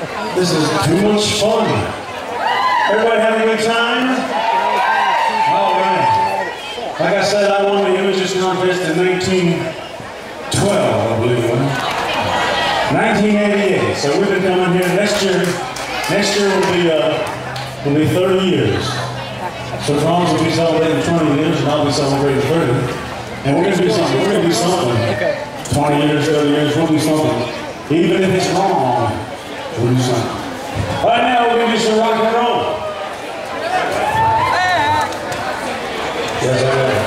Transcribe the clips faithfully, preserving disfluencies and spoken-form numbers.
This is too much fun. Everybody having a good time? All right. Like I said, I won the Images Contest in nineteen twelve, I believe it was. nineteen eighty-eight. So we've been coming here next year. Next year will be uh, will be thirty years. So Tom's will be celebrating twenty years, and I'll be celebrating thirty. And we're gonna do something. We're gonna do something. twenty years, thirty years, we'll do something. Even if it's wrong, we'll do something. Right now, we're gonna do some rock and roll. Yes, I am.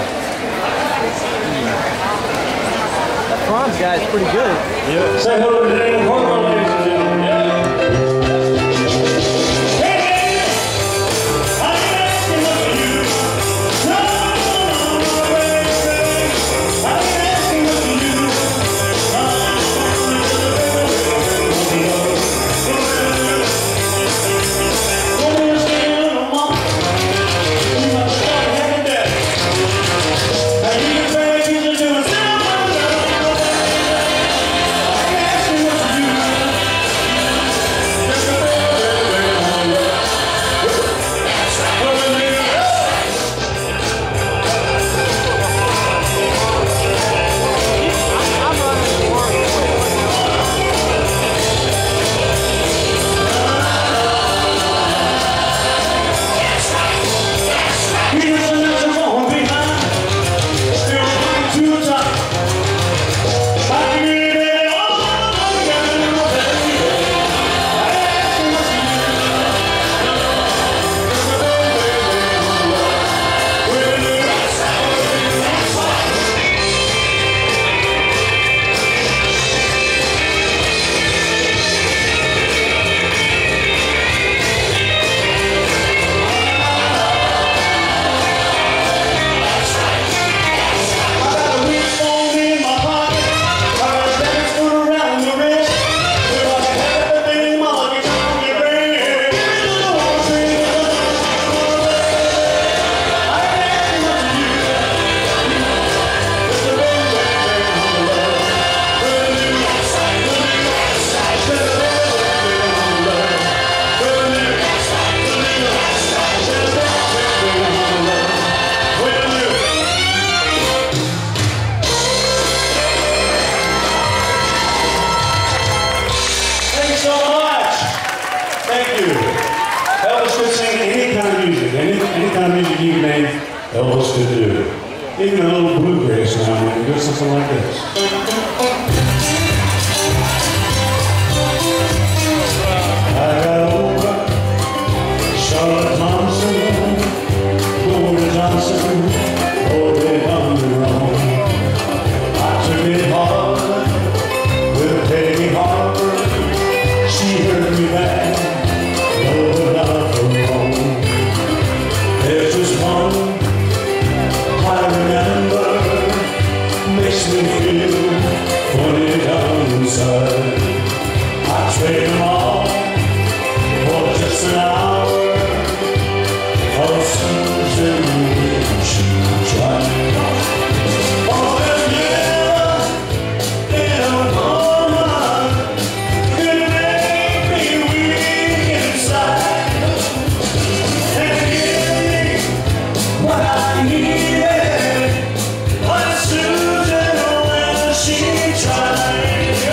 That Franz guy is pretty good. Yeah. Say hello to Daniel Corporal, ladies and gentlemen. Yeah. Elvis could sing any kind of music, any, any kind of music you name, Elvis could do. Even a little bluegrass now and then, do something like this. I got over Charlotte Thompson, Gloria Johnson, oh, they done me wrong. I took it hard with Peggy Harper, she hurt me bad. There's just one I remember, makes me feel funny down inside. I trade them all for just an hour of Susan when she tried. Oh, there's never been a woman could make me weak inside. What I needed was Susan when she tried.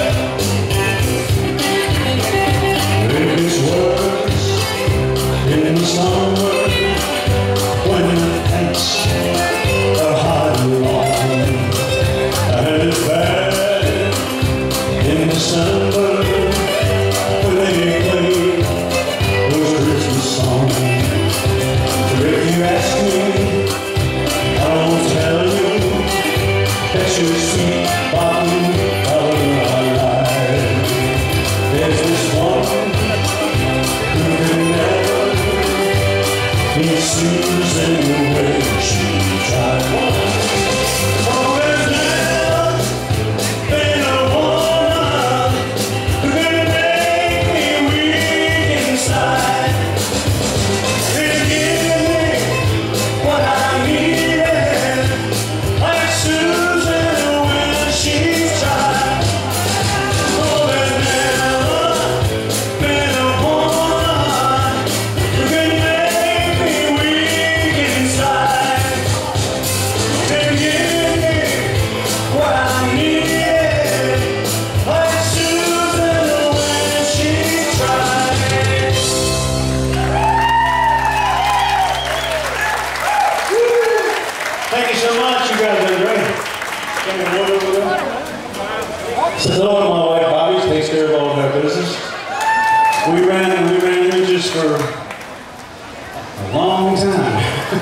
It is worse in the summer when the thanks are hard and long, and it's bad in December when they play those Christmas songs. If you ask me, I won't tell you that you're sweet bottom of my life. There's this one who can never be Susan the way she tried. Oh, there's never been a woman who can make me weak inside. It's giving me what I needed, like Susan when she tried. Oh, there's never been all of our business. We ran, we ran images for a long time.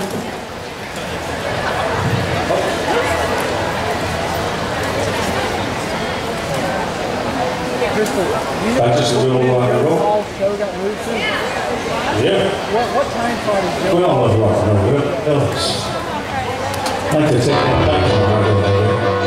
That's just a little rock and roll. Show got moved to? Yeah. What, what time slot is Joe? We all love rock and roll. Elvis. I'd like to take one back from rock and roll.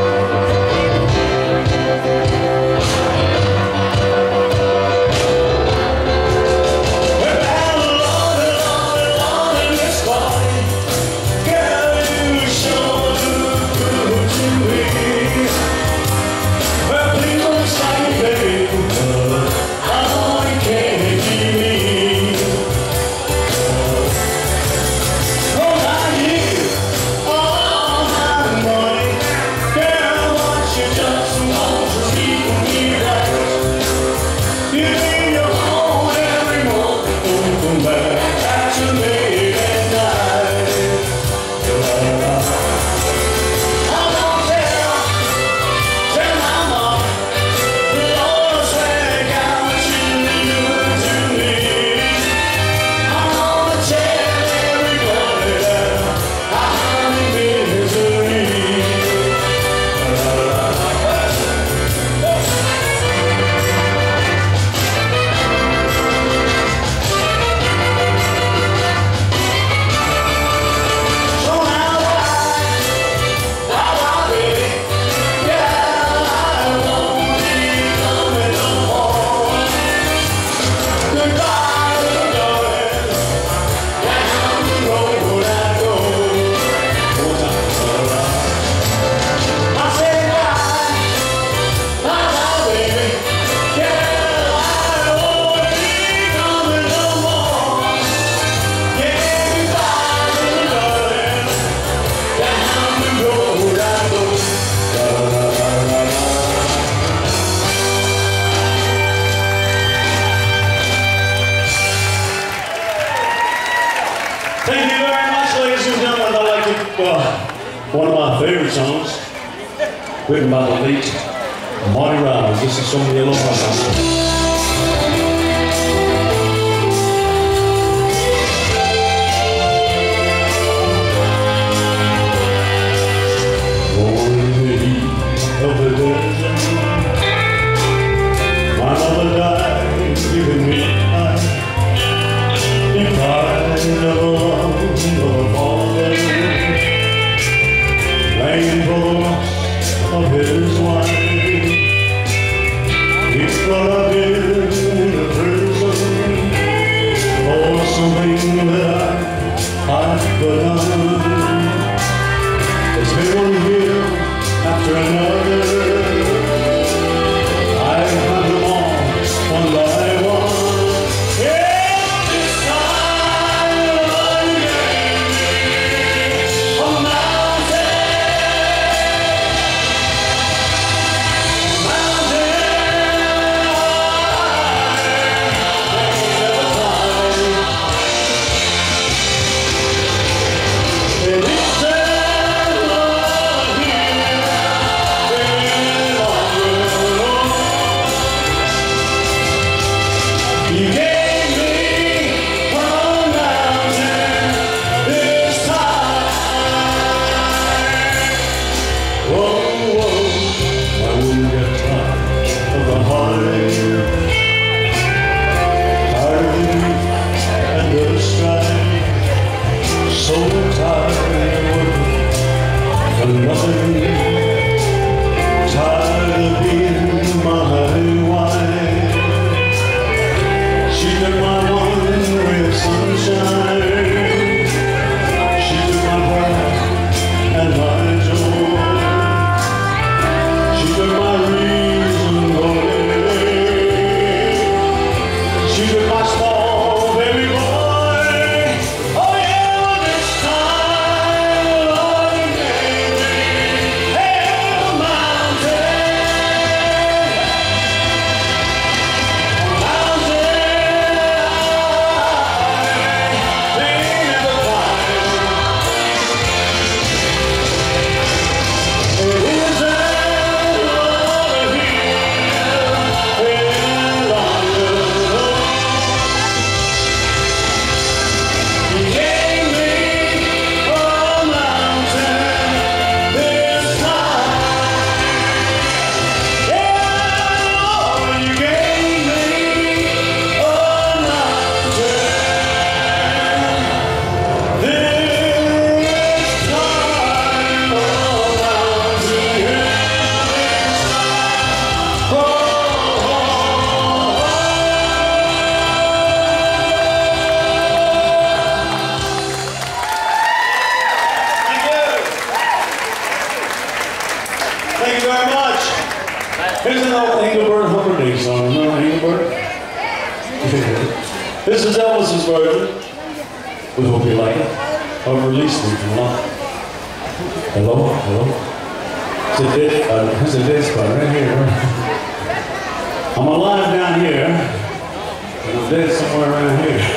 Thank you very much, ladies and gentlemen. I'd like to, uh, one of my favorite songs, written by the late Marty Robbins. This is from the Yellow Submarine. Of the desert, my mother died, giving me life, deprived of the love of a father, laying for the loss of his wife. He brought up in a prison for something that I, I've done. It's been one year after another, I found them all, one by one. Yeah, this time you gave me a mountain, mountain high, and it's so tired of nothing, tired of being my wife. She took my one ray of sunshine, she took my pride and my joy, she took my reason away, she took my small baby boy. on Hoover. This is Elvis's version. We hope you like it. I'll release it if you want. Hello, hello. It's a dead, uh, it's a dead spot right here. I'm alive down here, and I'm dead somewhere around here.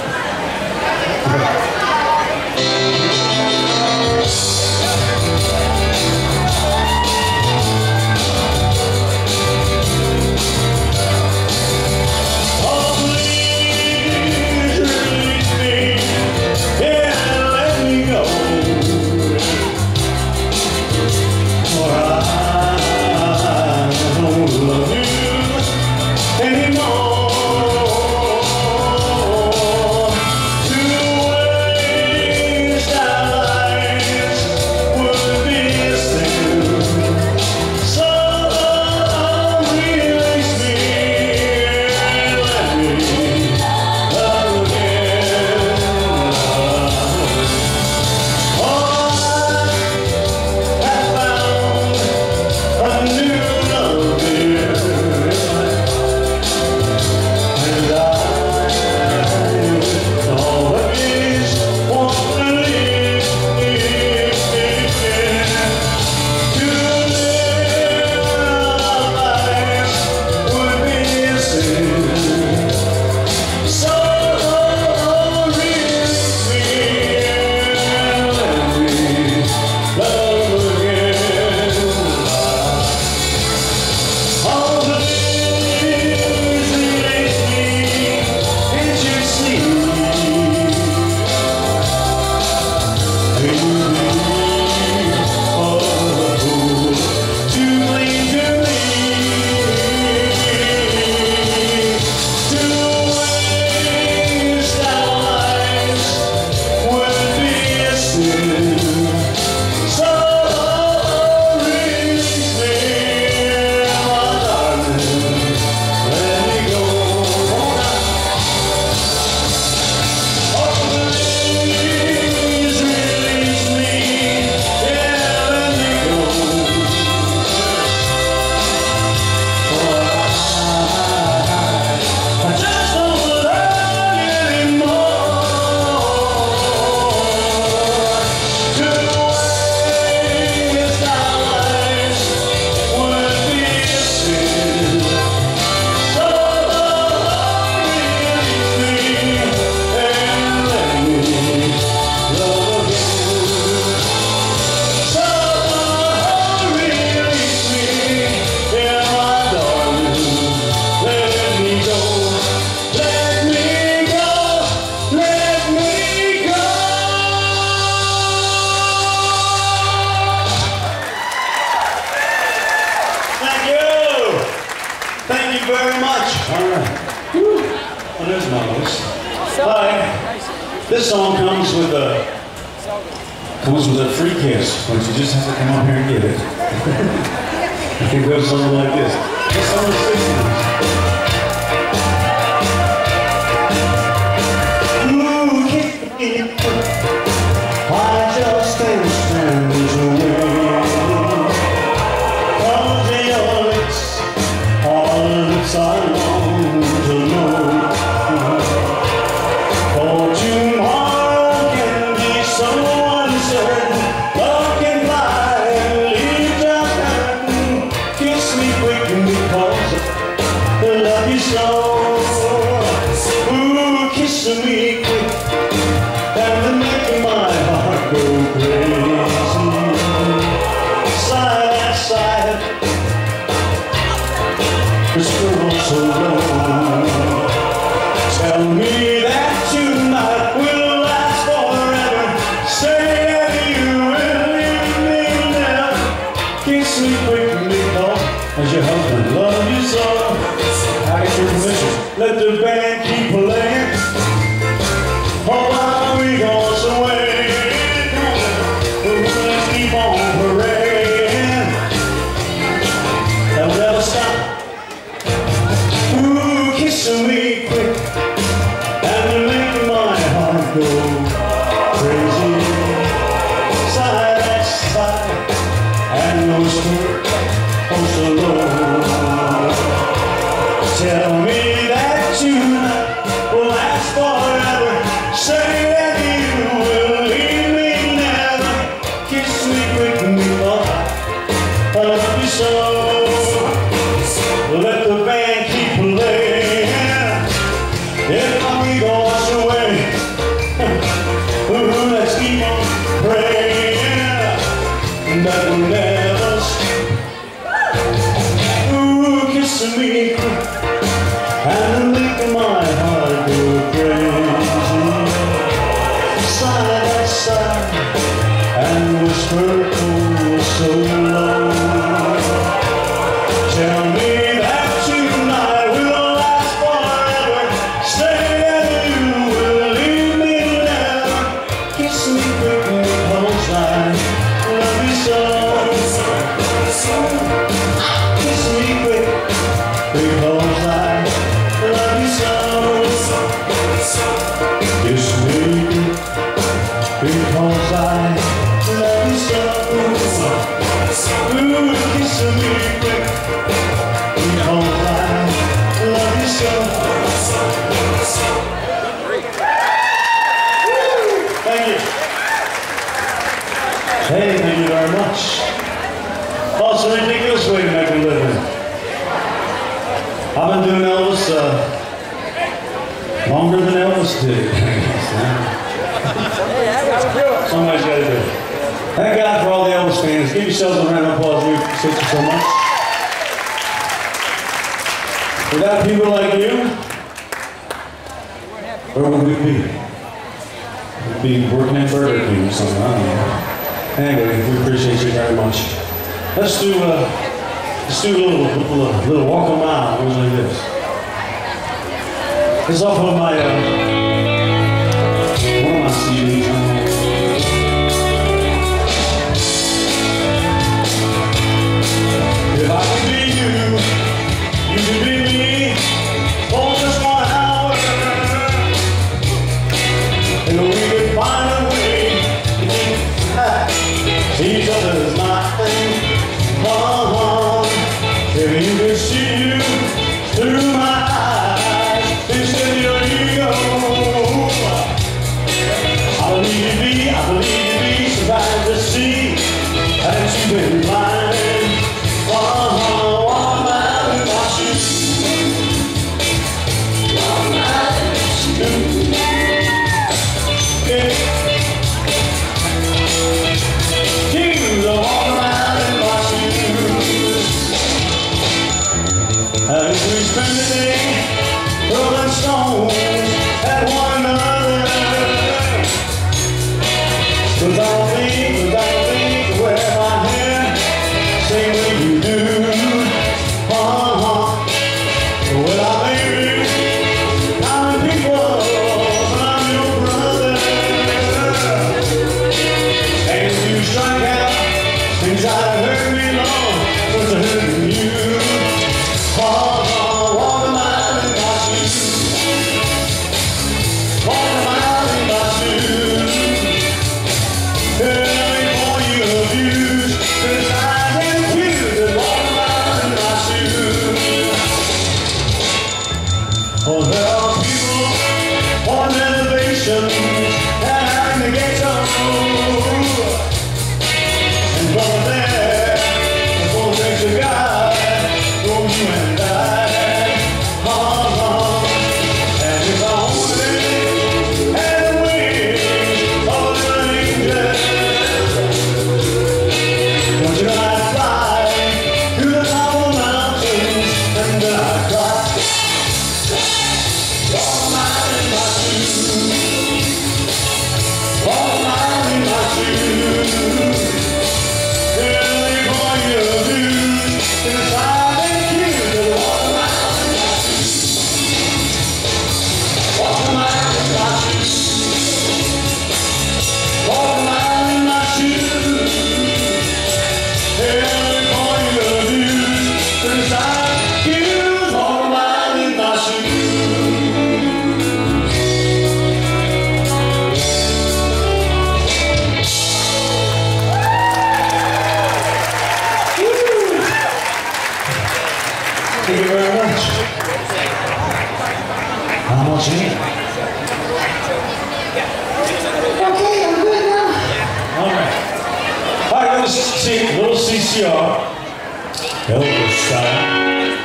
Thank you very much. All right. Woo. Well, there's my voice. Hi. This song comes with a comes with a free kiss, but you just have to come up here and get it. It goes something like this. This song is Ooh, kick me. I just can't stand away. I long to know, for tomorrow can be so uncertain. Love can fly and leave just hurting. Kiss me quick because I love you so. Ooh, kiss me quick and make my heart go crazy. Side by side. This girl so long. Tell me that tonight will last forever. Say that you will leave me now. Kiss me quick because as your husband loves you so. I get your permission. Let the band keep playing. Oh, while we goes away. We'll keep on parading. They'll never stop. Kiss me quick and make my heart go crazy. Side by side and no skirt, oh so low. Tell Tell me that tonight will last forever. Say that you will leave me never. Kiss me quick before I love you so. Let the band keep playing. If we go wash away, ooh, let's keep on praying that we'll never stop. Ooh, kissing me quick and making my heart go crazy. Side by side and whisper oh so low. Tell me that tonight will last forever. Say that you will leave me never. Kiss me quick because I love you so. Kiss me quick because I love you so. Kiss me quick because I love you so. Ooh, kiss me quick because I love you so. Thank you. Hey, thank you very much. Oh, it's a ridiculous way to make a living. I've been doing Elvis uh, longer than Elvis did. Somebody's got to do it. Thank God for all the Elvis fans. Give yourselves a round of applause. We appreciate you so much. Without people like you, where would we be? We'd be working at Burger King or something. I don't know. Anyway, we appreciate you very much. Let's do uh, let's do a little, little, little walk a mile. It goes like this. This is off of my uh, one of my C Ds. If I could be you, you could be me for just one hour, and we could find a way to get back to each other's mind. Oh, if you could see you through my eyes instead of your ego, I believe you be, I believe you be surprised to see that you've been blind. Oh, walk a mile in my shoes. Walk a mile in my shoes. Yeah. Kings of walk a mile in my shoes. As we spend the day throwing stones at one another, without think, without think, wear my hair, same way you do. Uh-huh. Well, I baby, I'm people, I'm your brother. And you strike out things that hurt me long, since I hurt you. Uh-huh. Walk a mile in my shoes. Walk a mile in my shoes. Hey, before you abuse, 'cause I refuse to walk a mile in my shoes. Oh, there are people on reservations that hide in the ghetto, and brother there, the full grace of God, for you and I. Uh-huh. And if I only had the wings of an angel, don't you know I'd fly to the top of the mountains, and then I'd cry. jam. Okay, I'm good now. All right. All right, let's see a little C C R. Elvis style.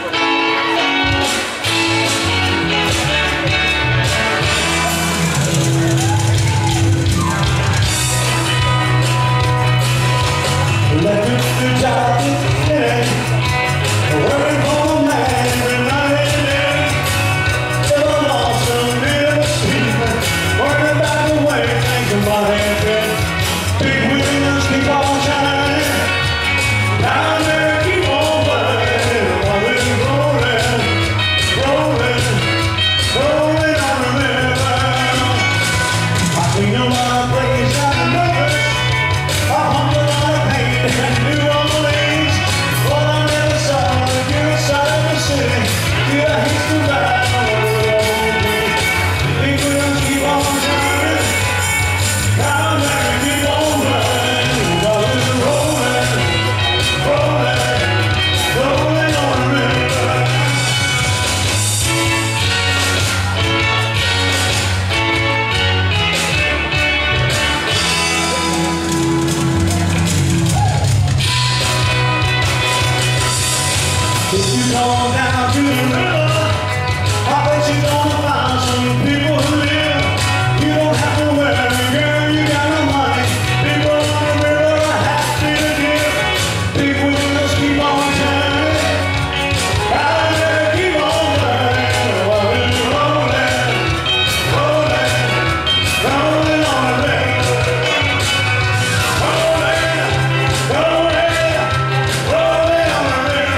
Let the good job is in. Working for a man every night and day. Till I'm lost and never sleeping. Worrying about the way things about everything. Big wheels keep on shining. Down there keep on burning. While we're rolling, rolling, rolling on the river. I see no other place out of Memphis. I humble on the pain and New Orleans. Well, I never saw the good side of the city. Yeah, I used to ride on the road. Big wheels keep on turning. Down there keep on running. While we're rolling, rolling, rolling on the river. If you go down to the river, I bet you're gonna find some people who live. You don't have to worry, girl, you got no money. People on the river are happy to give. Big wheels keep on turning. Down there keep on burning. While we're rolling, rolling, rolling on the river. Rolling, rolling, rolling on the river.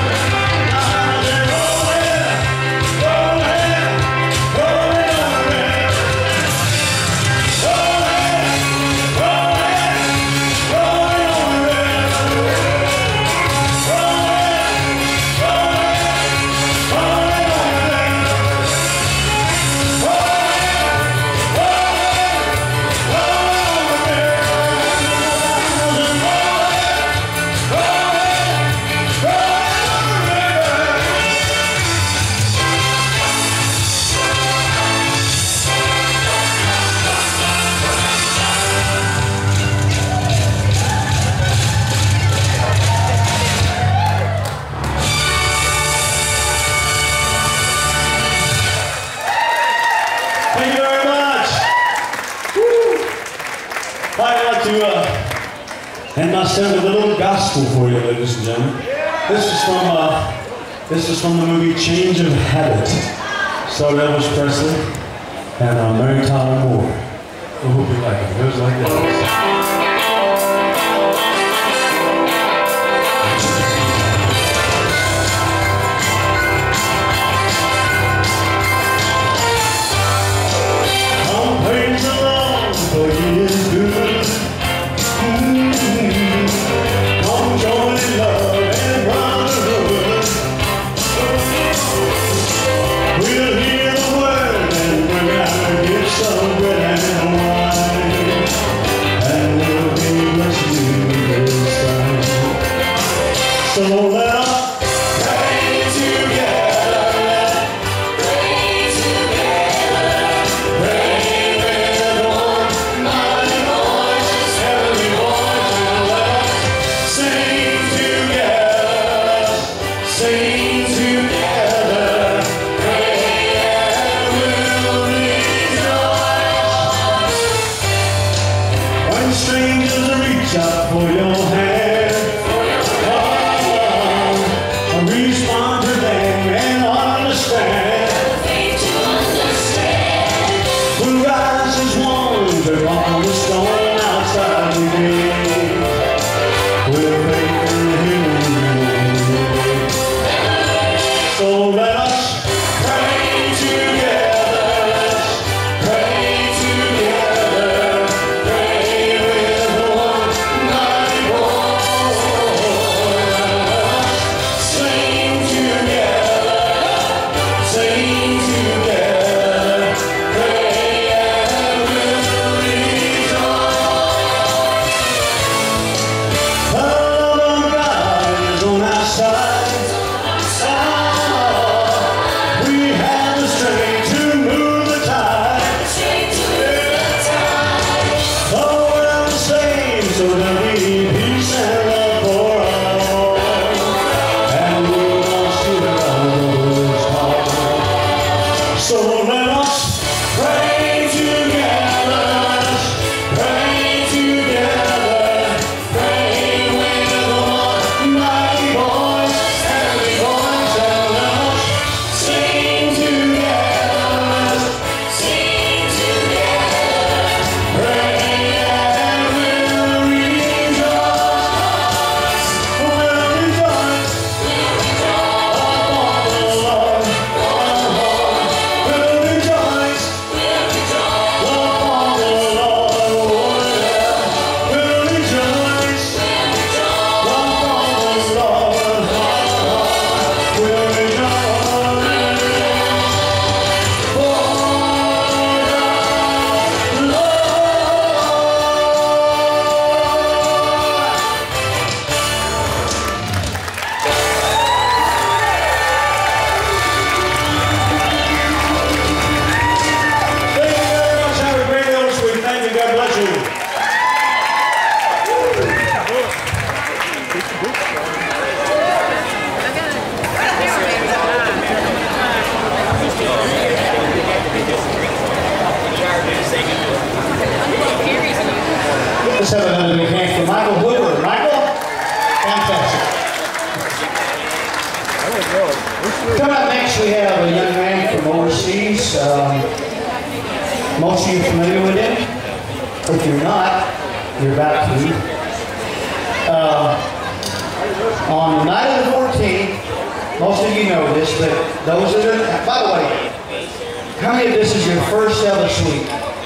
Thank you very much. Woo. I'd like to uh, end my set with a little gospel for you, ladies and gentlemen. This is from uh, this is from the movie Change of Habit. Starred Elvis Presley and uh, Mary Tyler Moore. I hope you like it. It goes like this. Praise the Lord, for He is good. Mm-hmm. Come join in love and brotherhood. We'll hear the word and bring out the gifts of bread and wine. And sixties. Um, most of you are familiar with him. If you're not, you're about to. Uh, on the night of the fourteenth, most of you know this, but those that are, by the way, how many of this is your first Elvis week?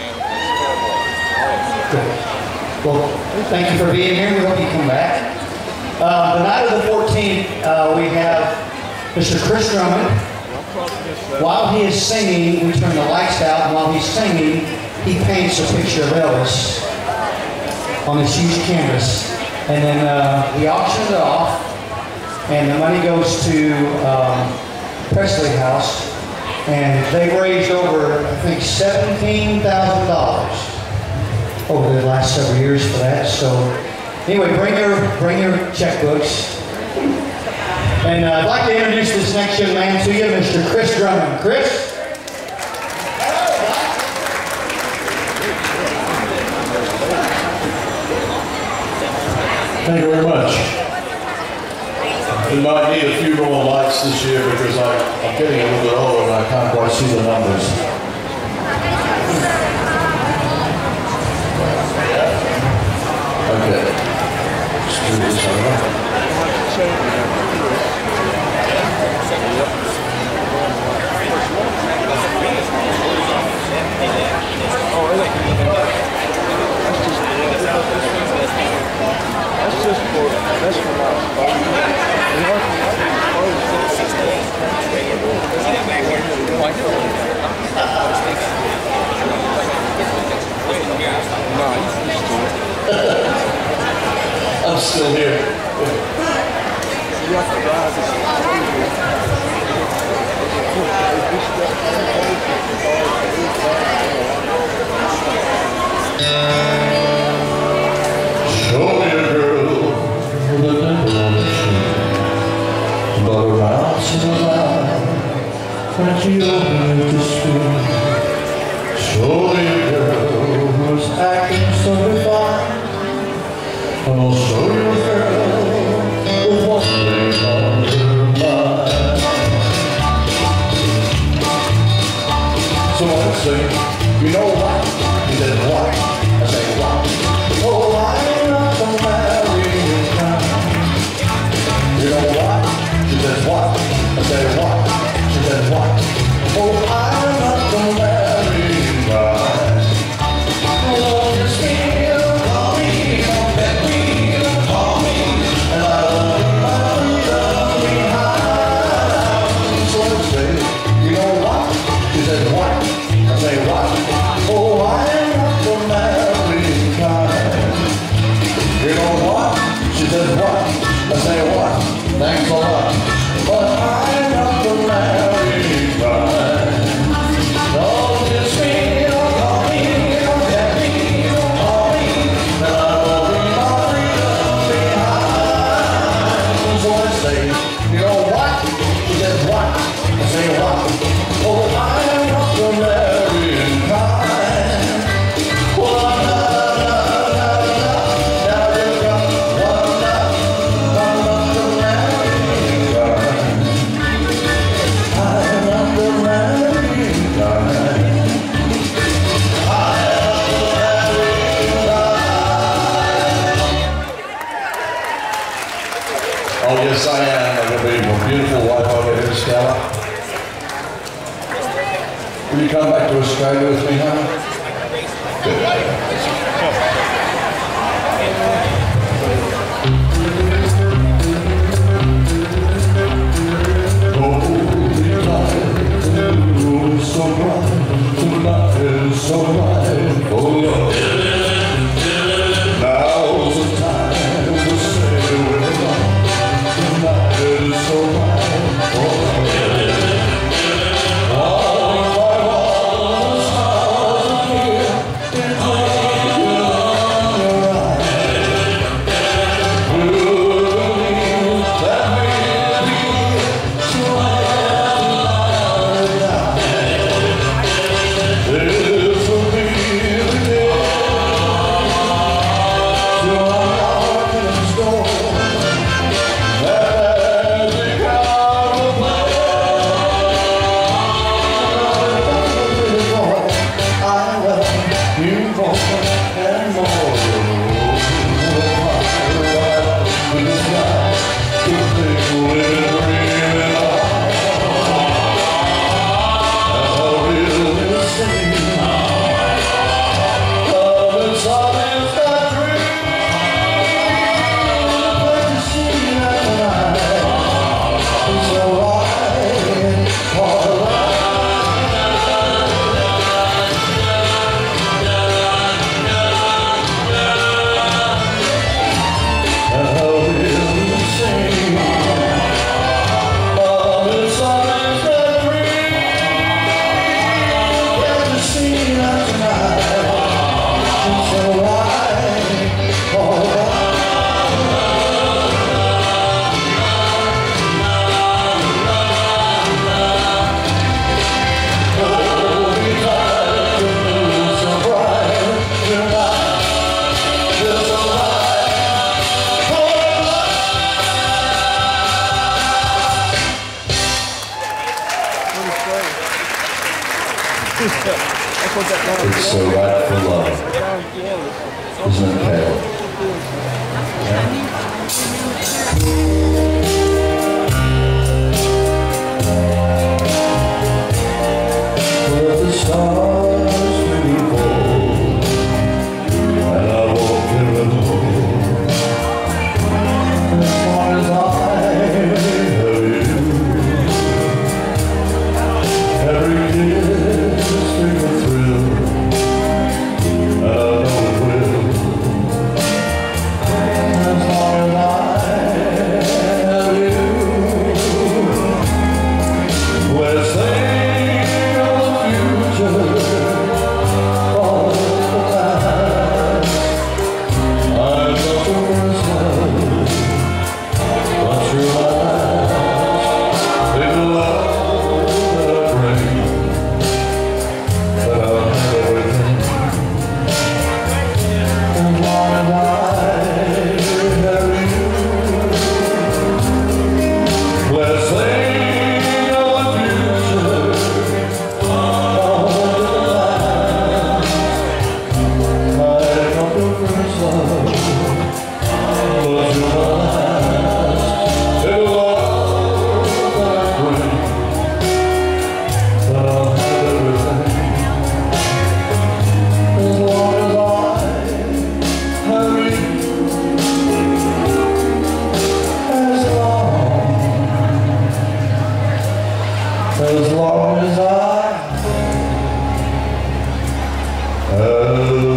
Good. Well, thank you for being here. We hope you come back. Uh, the night of the fourteenth, uh, we have Mister Chris Drummond. While he is singing, we turn the lights out, and while he's singing, he paints a picture of Elvis on this huge canvas. And then uh, we auction it off, and the money goes to um, Presley House, and they've raised over, I think, seventeen thousand dollars over the last several years for that. So anyway, bring your, bring your checkbooks. And uh, I'd like to introduce this next young man to you, Mister Chris Drummond. Chris? Thank you very much. We might need a few more lights this year because I, I'm getting a little bit older and I can't quite see the numbers. Okay. Let's do this over. Oh, really? That's just for, that's for my phone. I'm still here. You have to drive this. Show me a girl with a dimple on her chin, but around to the line when she opens the screen. Show me a girl who's acting so refined, and I'll show you a girl with one thing on her mind. So I say, you know what? He said, what? I say, what? Oh, I'm not the marrying kind. You know what? She says what? I say what? She says what? Oh, I'm not the marrying kind. Oh, just me, don't call me, don't let me, don't call me, and I love my freedom behind. So I say, you know what? She says what? I say what? Oh, I'm not the marrying kind. You know what? She says what? I say what? Thanks a lot. But I'm not the married kind. Don't kiss me, don't call me, don't get me, don't call me, and I will leave my freedom behind. So I say, you know what? She says what? I say what? Oh, I'm not the married kind. Well, I'm not. Oh, yes, I am. I'm going to be my beautiful wife over here, Stella. Will you come back to Australia with me, honey? Good. Oh, tonight is so bright. Tonight is so bright. Oh, Lord. Now's the time to say goodbye. Tonight is so bright. Oh, all my walls are here. It's so right for love. Isn't it, Caleb? Well, the stars may fall, and I won't give it all. As far as I have you, every kiss brings a thrill, and I know it will. As far as I have you, let's think of the future, all of the past. I've got your first love, but your last, in the love that I bring, that I'll have everything. As long as I have you, let's think of the future, all of the past. I've got your first love, but your last, in the love that I bring, that I'll have everything. As long as I have you, as long, as long as I have you.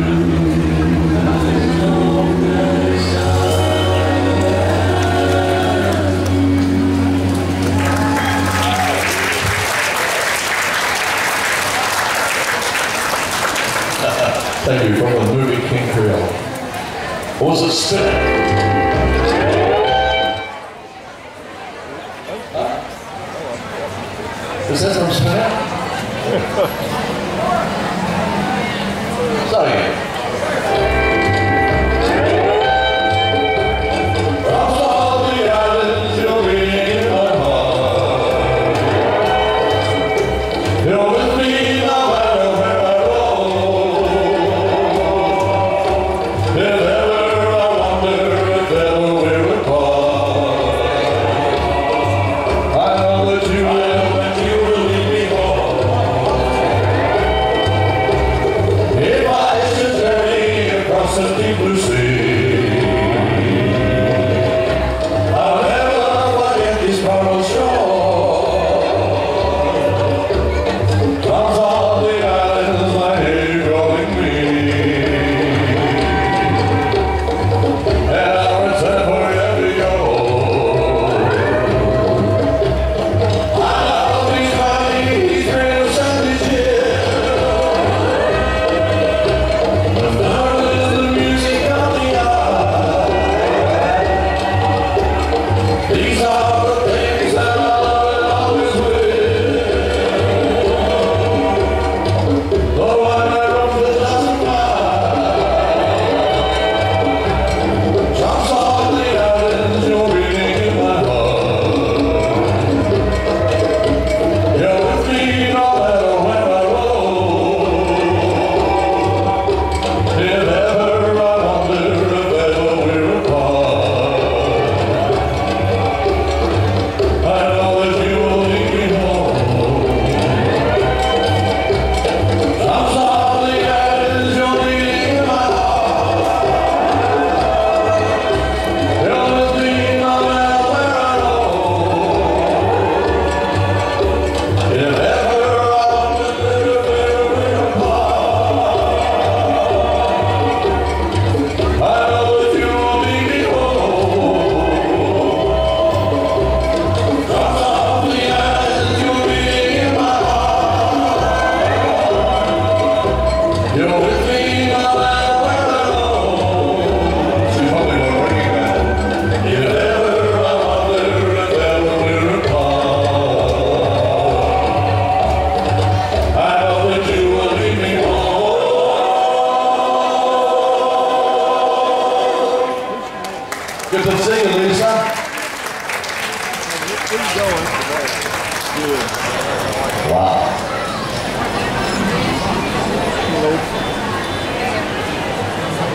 Thank you, from the movie King Creole. What was it, Spin? Huh? Is that from Spin? Sorry. From all the islands you'll be in my heart. You're with me no matter where I roam. If ever I wonder if ever we're apart, I know that you will and you will lead me home. If I should journey across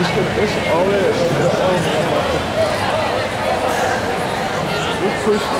It's all that. We're pushing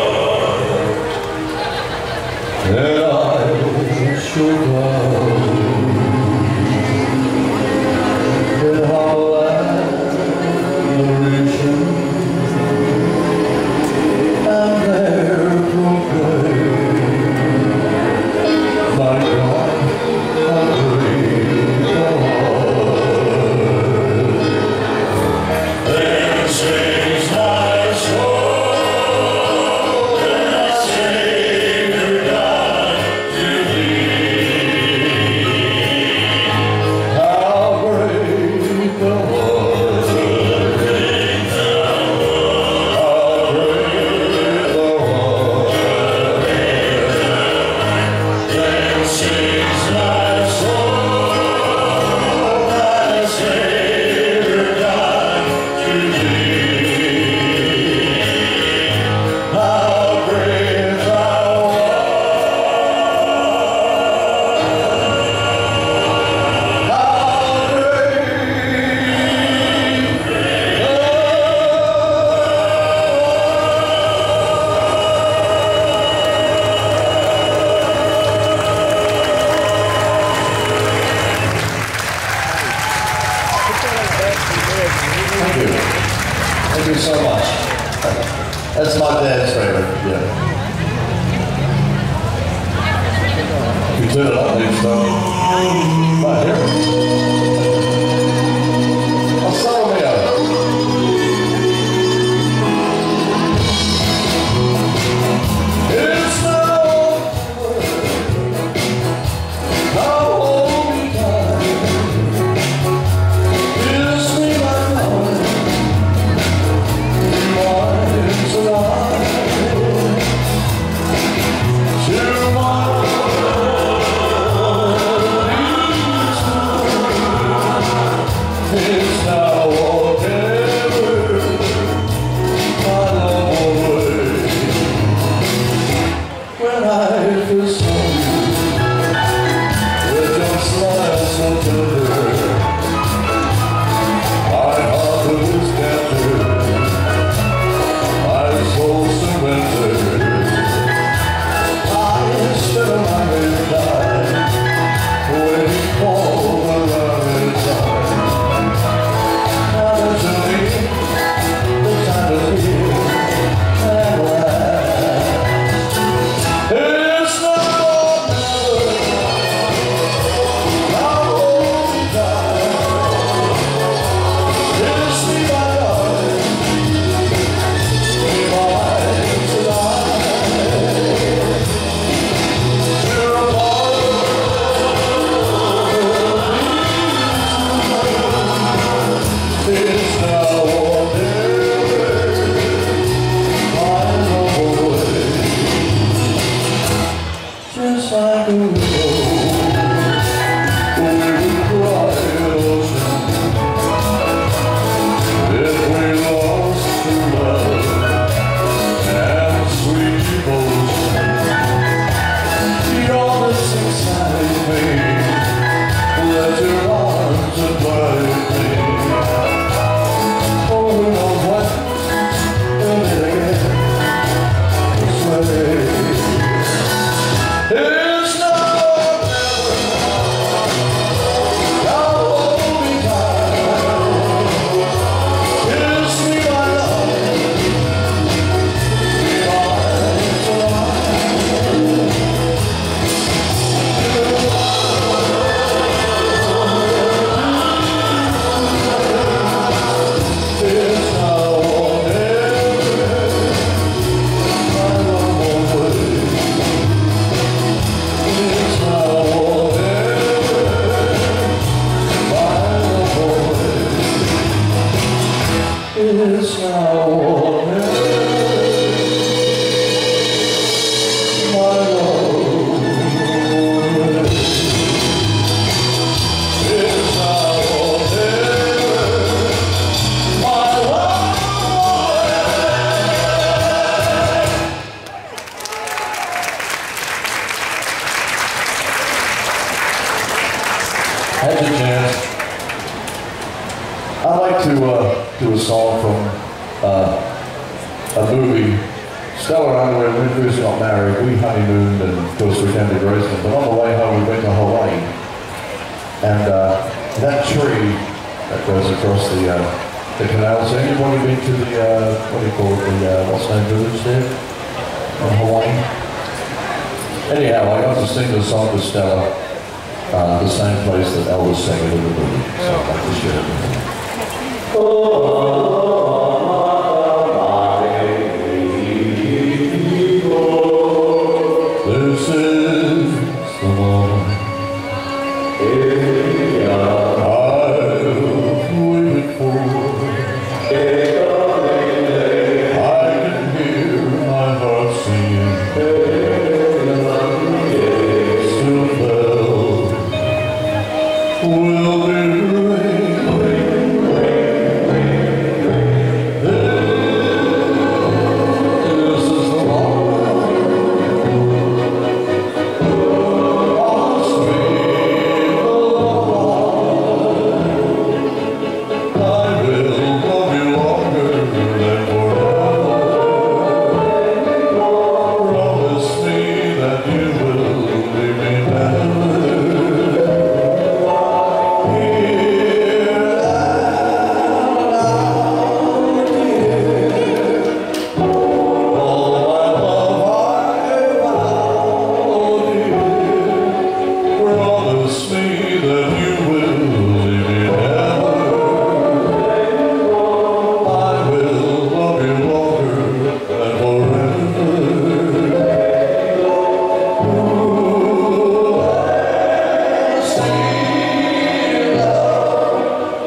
and I shall come. That's my dad's favorite, yeah. You turn it up next time. Right here. I'll settle me out. It's not over. Now hold me tight. Kiss me like mine. Mine's alive. Tomorrow. It's now or never, my love away. When I first saw you, with your smile so tender, my heart was captured, my soul surrendered. I spent my midnight waiting for the right time. Just like a road, we would cry ocean if we lost the love and sweet devotion. You're this inside me, let your arms abide me. Oh, who knows what, and then again, this way. It's not never, now hold me tight. Kiss me, my love, be mine for it's now or never, my love away. It's now or never, my love away. It's now or never, my love away. It's now or never, my love away. Had the chance. I'd like to uh, do a song from uh, a movie. Stella and I, when we first got married, we honeymooned and of course we came to Graceland, but on the way home we went to Hawaii. And uh, that tree that goes across the uh, the canal, has anybody been to the, uh, what do you call it, the, uh, what's the name village there in Hawaii? Anyhow, I got to sing the song to Stella. Uh, the same place that Elvis sang it in the movie. So I'd like to share it with you. Oh, this is the moment I've waited for. I can hear my heart singing. Still bells will be here. me that you will leave me never. I will love you longer and forever. Ooh, I see love.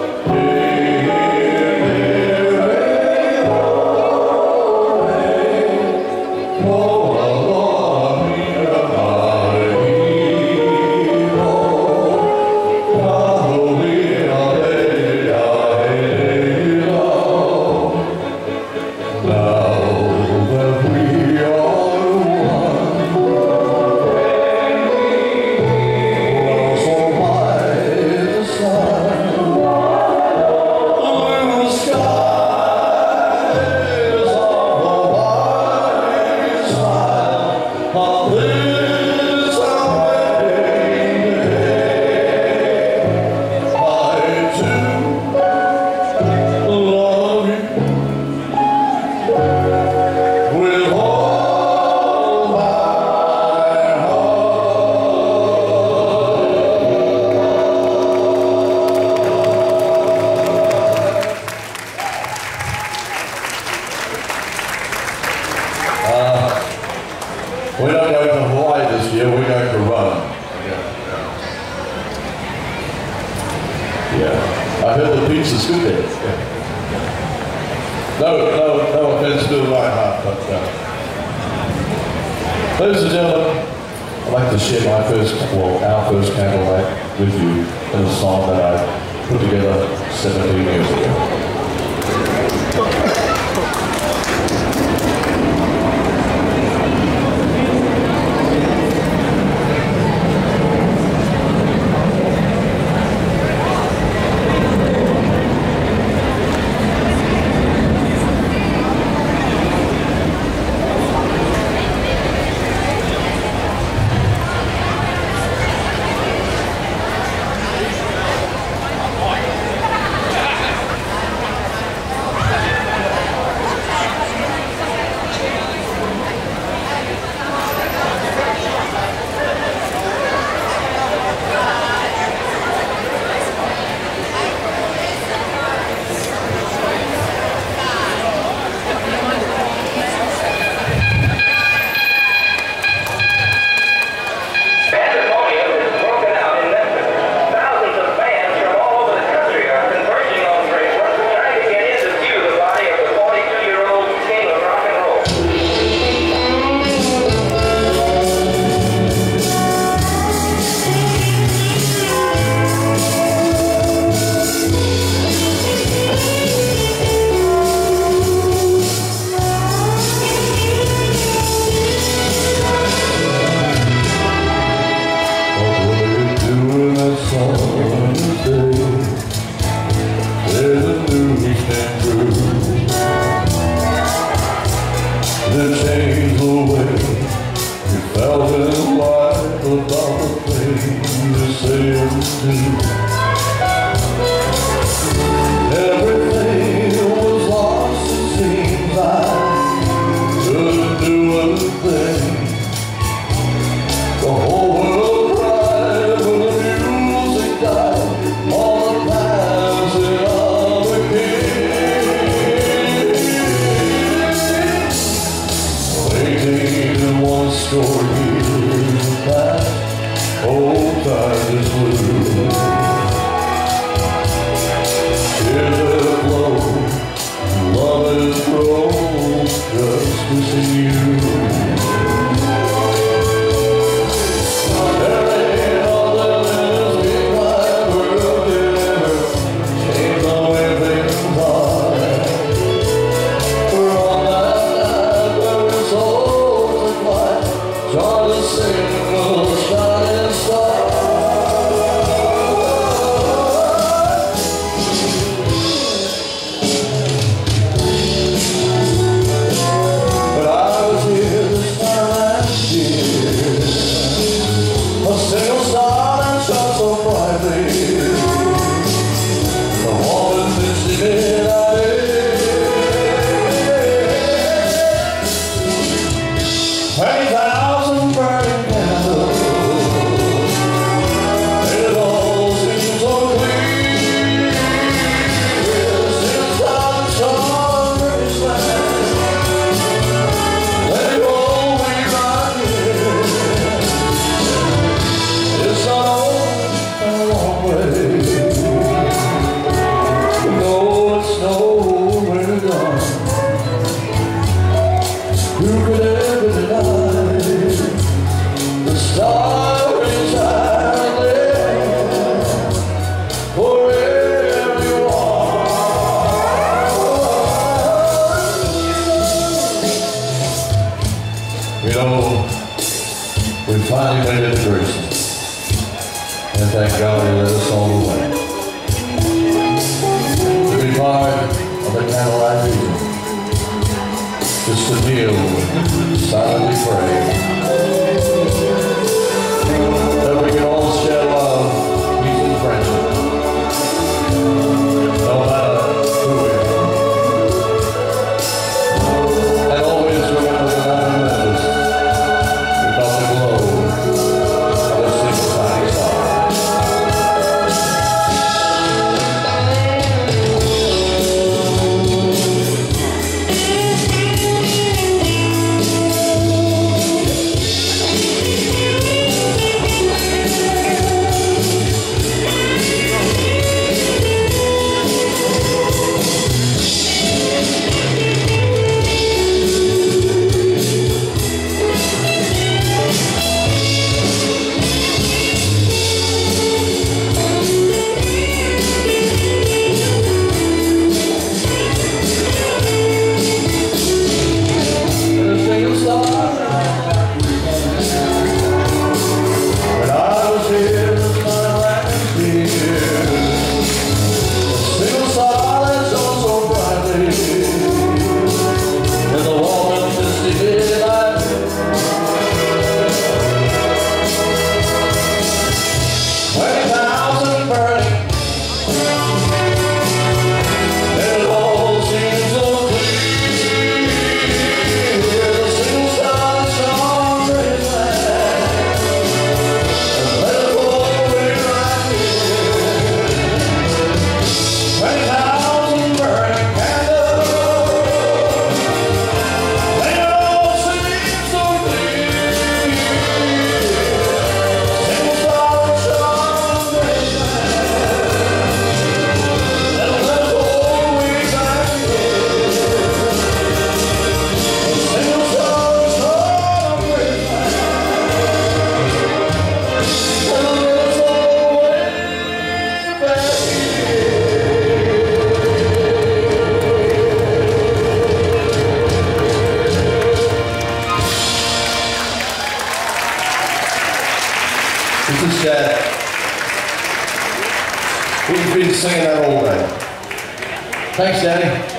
We're not going to Hawaii this year, we're going to run. Yeah. I heard the pizza's good there. Yeah. No, no, no offense to my heart, but uh, ladies and gentlemen, I'd like to share my first, well, our first candlelight with you in a song that I put together seventeen years ago. And thank God He led us all the way. To be part of the candlelight meeting, just to kneel, silently pray, that we can all share love, peace, and friendship, no matter who we are. And always remember the man in Memphis, because the glow of a single tiny star. This is Dad. We've been singing that all day. Thanks, Daddy.